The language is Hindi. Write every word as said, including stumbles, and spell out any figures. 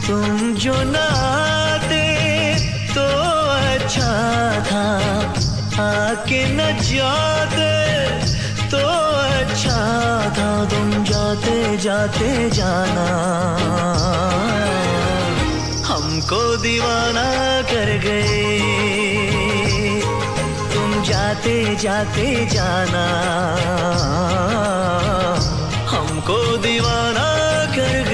तुम जो न आते तो अच्छा था, आके न जाते तो अच्छा था। तुम जाते जाते जाना हमको दीवाना कर गए। तुम जाते जाते जाना हमको दीवाना कर गए।